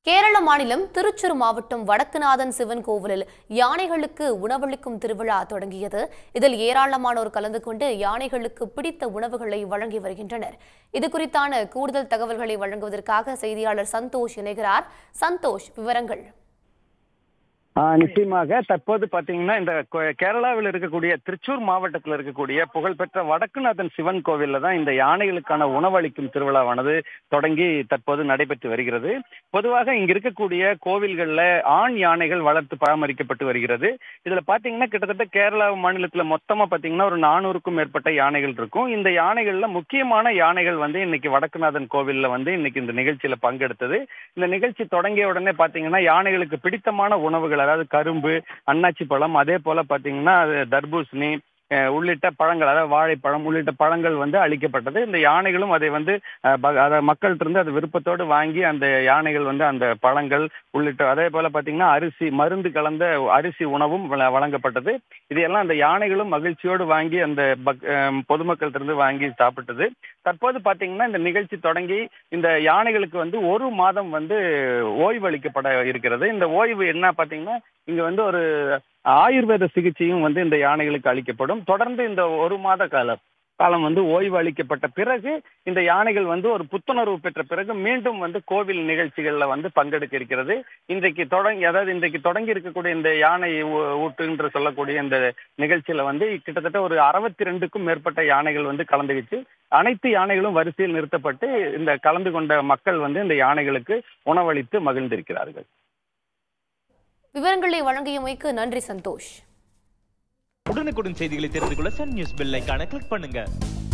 கேரள மாநிலம் திருச்சூர் மாவட்டம் வடக்குநாதன் சிவன் கோவிலில் யானைகளுக்கு உணவளிக்கும் திருவிழா தொடங்கியது. இதில் ஏராளமானோர் கலந்து கொண்டு யானைகளுக்கு பிடித்த உணவுகளை வழங்கி வருகின்றனர். இதுகுறித்தான கூடுதல் தகவல்களை வழங்குவதற்காக செய்தியாளர் சந்தோஷ் இணைகிறார். சந்தோஷ், விவரங்கள். நிச்சயமாக தற்போது பாத்தீங்கன்னா இந்த கேரளாவில் இருக்கக்கூடிய திருச்சூர் மாவட்டத்தில் இருக்கக்கூடிய புகழ்பெற்ற வடக்குநாதன் சிவன் கோவில்ல தான் இந்த யானைகளுக்கான உணவளிக்கும் திருவிழாவானது தொடங்கி தற்போது நடைபெற்று வருகிறது. பொதுவாக இங்க இருக்கக்கூடிய கோவில்கள்ல ஆண் யானைகள் வளர்த்து பராமரிக்கப்பட்டு வருகிறது. இதுல பாத்தீங்கன்னா கிட்டத்தட்ட கேரளா மாநிலத்துல மொத்தமா பாத்தீங்கன்னா ஒரு 400க்கும் மேற்பட்ட யானைகள் இருக்கும். இந்த யானைகள்ல முக்கியமான யானைகள் இன்னைக்கு வடக்குநாதன் கோவில்ல இன்னைக்கு இந்த நிகழ்ச்சியில பங்கெடுத்தது. இந்த நிகழ்ச்சி தொடங்கிய உடனே பாத்தீங்கன்னா யானைகளுக்கு பிடித்தமான உணவுகள், அதாவது கரும்பு, அன்னாச்சி பழம், அதே போல பாத்தீங்கன்னா தர்பூசணி உள்ளிட்ட பழங்கள், அதாவது வாழைப்பழம் உள்ளிட்ட பழங்கள் அளிக்கப்பட்டது. இந்த யானைகளும் அதை மக்கள்கிட்ட இருந்து அது விருப்பத்தோடு வாங்கி அந்த யானைகள் அந்த பழங்கள் உள்ளிட்ட அதே போல பாத்தீங்கன்னா அரிசி, மருந்து கலந்த அரிசி உணவும் வழங்கப்பட்டது. இதையெல்லாம் அந்த யானைகளும் மகிழ்ச்சியோடு வாங்கி அந்த பொதுமக்கள்கிட்ட இருந்து வாங்கி சாப்பிட்டது. தற்போது பாத்தீங்கன்னா இந்த நிகழ்ச்சி தொடங்கி இந்த யானைகளுக்கு 1 மாதம் ஓய்வு அளிக்கப்பட இருக்கிறது. இந்த ஓய்வு என்ன பாத்தீங்கன்னா இங்க ஒரு ஆயுர்வேத சிகிச்சையும் இந்த யானைகளுக்கு அளிக்கப்படும். தொடர்ந்து இந்த 1 மாத காலம் ஓய்வு அளிக்கப்பட்ட பிறகு இந்த யானைகள் ஒரு புத்துணர்வு பெற்ற பிறகு மீண்டும் கோவில் நிகழ்ச்சிகள்ல பங்கெடுக்க இருக்கிறது. இன்றைக்கு தொடங்கி இருக்கக்கூடிய இந்த யானை ஊட்டு என்று சொல்லக்கூடிய இந்த நிகழ்ச்சியில கிட்டத்தட்ட ஒரு 62க்கும் மேற்பட்ட யானைகள் கலந்துகிச்சு. அனைத்து யானைகளும் வரிசையில் நிறுத்தப்பட்டு இந்த கலந்து கொண்ட மக்கள் இந்த யானைகளுக்கு உணவளித்து மகிழ்ந்திருக்கிறார்கள். விவரங்களை வழங்கியமைக்கு நன்றி சந்தோஷ். உடனுக்குடன் செய்திகளை தெரிந்து கொள்ள சன் நியூஸ் பெல் ஐகானை கிளிக் பண்ணுங்க.